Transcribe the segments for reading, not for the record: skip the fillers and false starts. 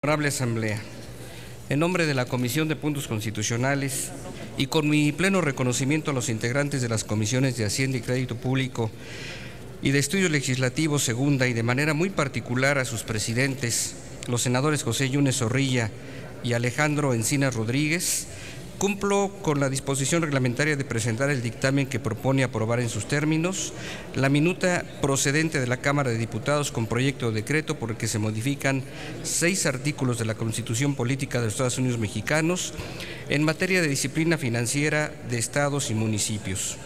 Honorable Asamblea, en nombre de la Comisión de Puntos Constitucionales y con mi pleno reconocimiento a los integrantes de las comisiones de Hacienda y Crédito Público y de Estudios Legislativos Segunda, y de manera muy particular a sus presidentes, los senadores José Yunes Zorrilla y Alejandro Encinas Rodríguez, cumplo con la disposición reglamentaria de presentar el dictamen que propone aprobar en sus términos la minuta procedente de la Cámara de Diputados con proyecto de decreto por el que se modifican 6 artículos de la Constitución Política de los Estados Unidos Mexicanos en materia de disciplina financiera de estados y municipios.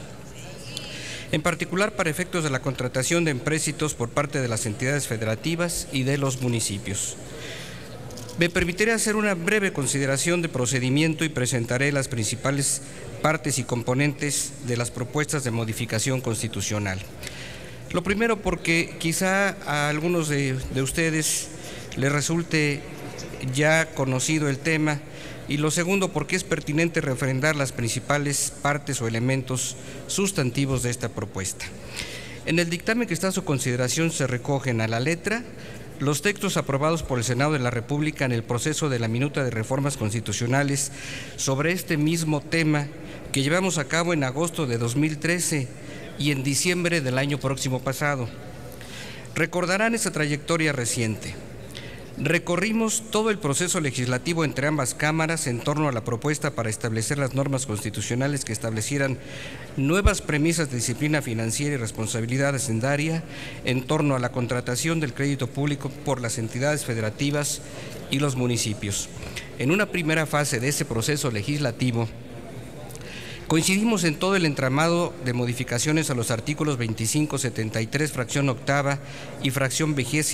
En particular para efectos de la contratación de empréstitos por parte de las entidades federativas y de los municipios. Me permitiré hacer una breve consideración de procedimiento y presentaré las principales partes y componentes de las propuestas de modificación constitucional. Lo primero, porque quizá a algunos de ustedes les resulte ya conocido el tema, y lo segundo, porque es pertinente refrendar las principales partes o elementos sustantivos de esta propuesta. En el dictamen que está a su consideración se recogen a la letra los textos aprobados por el Senado de la República en el proceso de la minuta de reformas constitucionales sobre este mismo tema que llevamos a cabo en agosto de 2013 y en diciembre del año próximo pasado. Recordarán esa trayectoria reciente. Recorrimos todo el proceso legislativo entre ambas cámaras en torno a la propuesta para establecer las normas constitucionales que establecieran nuevas premisas de disciplina financiera y responsabilidad hacendaria en torno a la contratación del crédito público por las entidades federativas y los municipios. En una primera fase de ese proceso legislativo, coincidimos en todo el entramado de modificaciones a los artículos 25, 73, fracción octava y fracción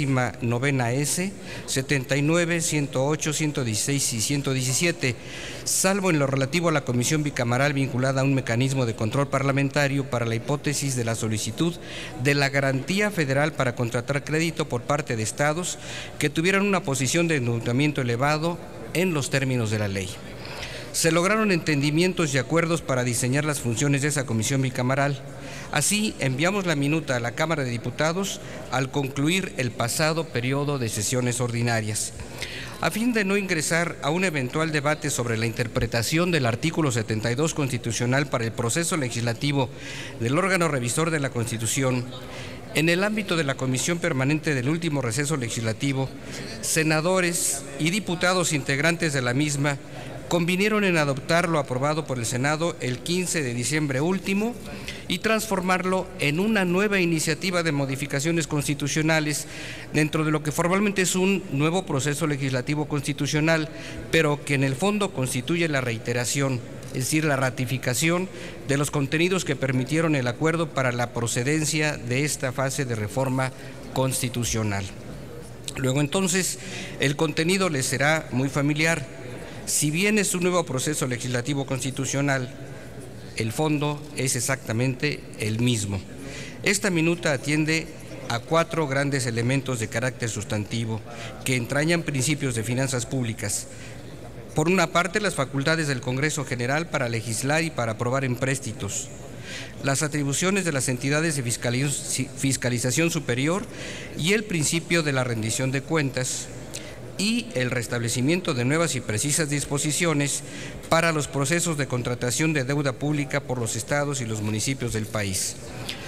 29ª, 79, 108, 116 y 117, salvo en lo relativo a la comisión bicameral vinculada a un mecanismo de control parlamentario para la hipótesis de la solicitud de la garantía federal para contratar crédito por parte de estados que tuvieran una posición de endeudamiento elevado en los términos de la ley. Se lograron entendimientos y acuerdos para diseñar las funciones de esa comisión bicameral. Así, enviamos la minuta a la Cámara de Diputados al concluir el pasado periodo de sesiones ordinarias. A fin de no ingresar a un eventual debate sobre la interpretación del artículo 72 constitucional para el proceso legislativo del órgano revisor de la Constitución, en el ámbito de la Comisión Permanente del último receso legislativo, senadores y diputados integrantes de la misma convinieron en adoptar lo aprobado por el Senado el 15 de diciembre último y transformarlo en una nueva iniciativa de modificaciones constitucionales dentro de lo que formalmente es un nuevo proceso legislativo constitucional, pero que en el fondo constituye la reiteración, es decir, la ratificación de los contenidos que permitieron el acuerdo para la procedencia de esta fase de reforma constitucional. Luego entonces el contenido les será muy familiar. Si bien es un nuevo proceso legislativo constitucional, el fondo es exactamente el mismo. Esta minuta atiende a 4 grandes elementos de carácter sustantivo que entrañan principios de finanzas públicas. Por una parte, las facultades del Congreso General para legislar y para aprobar empréstitos, las atribuciones de las entidades de fiscalización superior y el principio de la rendición de cuentas, y el restablecimiento de nuevas y precisas disposiciones para los procesos de contratación de deuda pública por los estados y los municipios del país.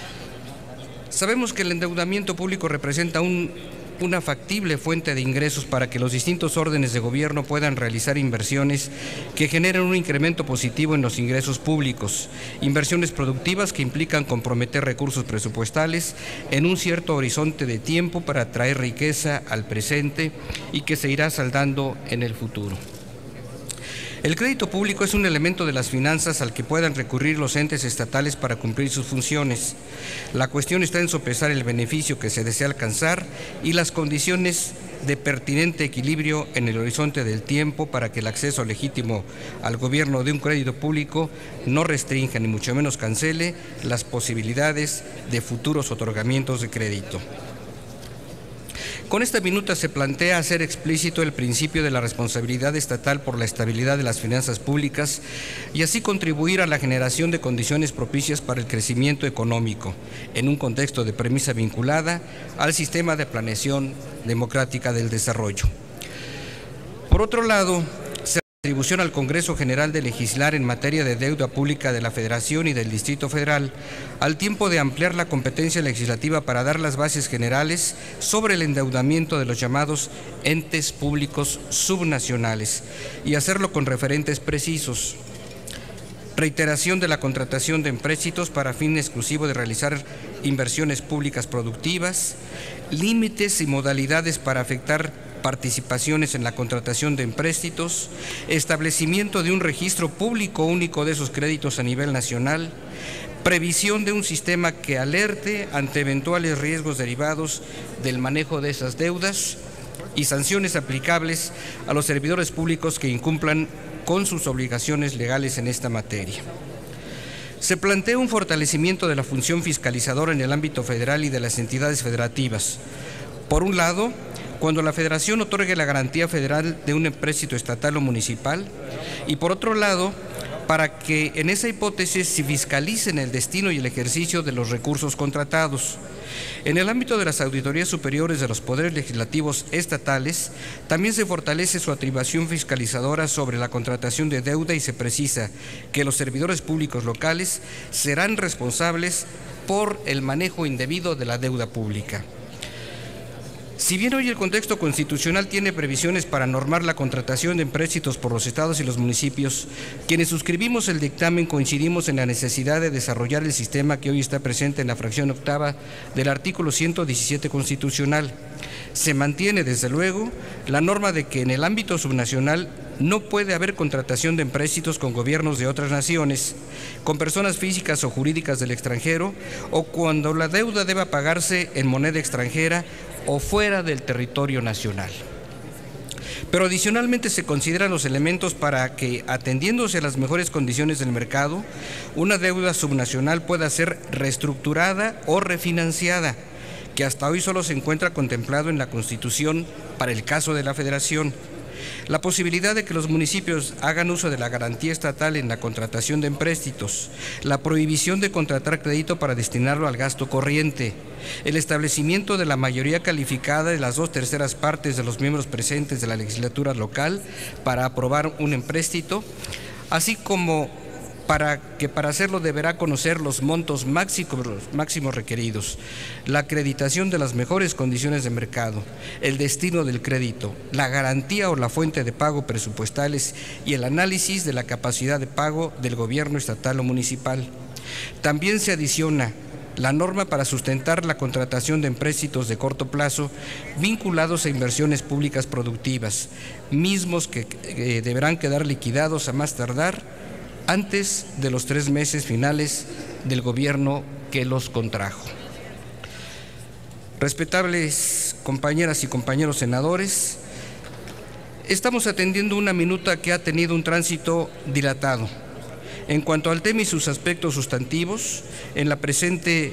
Sabemos que el endeudamiento público representa una factible fuente de ingresos para que los distintos órdenes de gobierno puedan realizar inversiones que generen un incremento positivo en los ingresos públicos, inversiones productivas que implican comprometer recursos presupuestales en un cierto horizonte de tiempo para traer riqueza al presente y que se irá saldando en el futuro. El crédito público es un elemento de las finanzas al que puedan recurrir los entes estatales para cumplir sus funciones. La cuestión está en sopesar el beneficio que se desea alcanzar y las condiciones de pertinente equilibrio en el horizonte del tiempo para que el acceso legítimo al gobierno de un crédito público no restrinja ni mucho menos cancele las posibilidades de futuros otorgamientos de crédito. Con esta minuta se plantea hacer explícito el principio de la responsabilidad estatal por la estabilidad de las finanzas públicas y así contribuir a la generación de condiciones propicias para el crecimiento económico, en un contexto de premisa vinculada al sistema de planeación democrática del desarrollo. Por otro lado, se da atribución al Congreso General de legislar en materia de deuda pública de la Federación y del Distrito Federal, al tiempo de ampliar la competencia legislativa para dar las bases generales sobre el endeudamiento de los llamados entes públicos subnacionales y hacerlo con referentes precisos. Reiteración de la contratación de empréstitos para fin exclusivo de realizar inversiones públicas productivas, límites y modalidades para afectar participaciones en la contratación de empréstitos, establecimiento de un registro público único de esos créditos a nivel nacional, previsión de un sistema que alerte ante eventuales riesgos derivados del manejo de esas deudas y sanciones aplicables a los servidores públicos que incumplan con sus obligaciones legales en esta materia. Se plantea un fortalecimiento de la función fiscalizadora en el ámbito federal y de las entidades federativas. Por un lado, cuando la Federación otorgue la garantía federal de un empréstito estatal o municipal, y por otro lado, para que en esa hipótesis se fiscalicen el destino y el ejercicio de los recursos contratados. En el ámbito de las auditorías superiores de los poderes legislativos estatales, también se fortalece su atribución fiscalizadora sobre la contratación de deuda y se precisa que los servidores públicos locales serán responsables por el manejo indebido de la deuda pública. Si bien hoy el contexto constitucional tiene previsiones para normar la contratación de empréstitos por los estados y los municipios, quienes suscribimos el dictamen coincidimos en la necesidad de desarrollar el sistema que hoy está presente en la fracción octava del artículo 117 constitucional. Se mantiene, desde luego, la norma de que en el ámbito subnacional no puede haber contratación de empréstitos con gobiernos de otras naciones, con personas físicas o jurídicas del extranjero, o cuando la deuda deba pagarse en moneda extranjera o fuera del territorio nacional. Pero adicionalmente se consideran los elementos para que, atendiéndose a las mejores condiciones del mercado, una deuda subnacional pueda ser reestructurada o refinanciada, que hasta hoy solo se encuentra contemplado en la Constitución para el caso de la Federación. La posibilidad de que los municipios hagan uso de la garantía estatal en la contratación de empréstitos, la prohibición de contratar crédito para destinarlo al gasto corriente, el establecimiento de la mayoría calificada de las 2/3 partes de los miembros presentes de la legislatura local para aprobar un empréstito, así como para hacerlo deberá conocer los montos máximos requeridos, la acreditación de las mejores condiciones de mercado, el destino del crédito, la garantía o la fuente de pago presupuestales y el análisis de la capacidad de pago del gobierno estatal o municipal. También se adiciona la norma para sustentar la contratación de empréstitos de corto plazo vinculados a inversiones públicas productivas, mismos que deberán quedar liquidados a más tardar antes de los 3 meses finales del gobierno que los contrajo. Respetables compañeras y compañeros senadores, estamos atendiendo una minuta que ha tenido un tránsito dilatado. En cuanto al tema y sus aspectos sustantivos, en la presente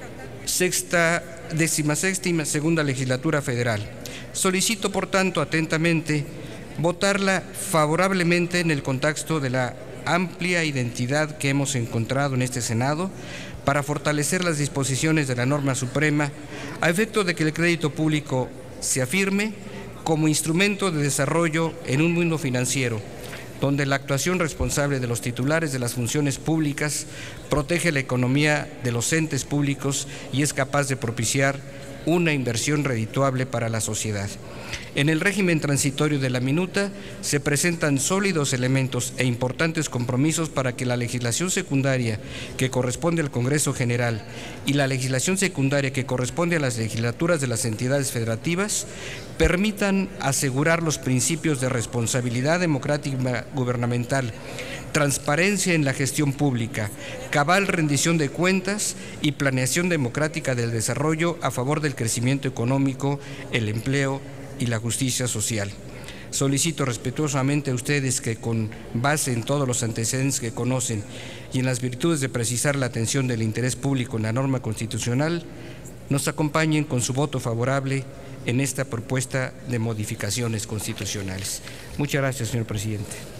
16ª segunda legislatura federal, solicito, por tanto, atentamente votarla favorablemente en el contexto de la amplia identidad que hemos encontrado en este Senado para fortalecer las disposiciones de la norma suprema a efecto de que el crédito público se afirme como instrumento de desarrollo en un mundo financiero, donde la actuación responsable de los titulares de las funciones públicas protege la economía de los entes públicos y es capaz de propiciar una inversión redituable para la sociedad. En el régimen transitorio de la minuta se presentan sólidos elementos e importantes compromisos para que la legislación secundaria que corresponde al Congreso General y la legislación secundaria que corresponde a las legislaturas de las entidades federativas permitan asegurar los principios de responsabilidad democrática gubernamental, transparencia en la gestión pública, cabal rendición de cuentas y planeación democrática del desarrollo a favor del crecimiento económico, el empleo y la justicia social. Solicito respetuosamente a ustedes que, con base en todos los antecedentes que conocen y en las virtudes de precisar la atención del interés público en la norma constitucional, nos acompañen con su voto favorable en esta propuesta de modificaciones constitucionales. Muchas gracias, señor presidente.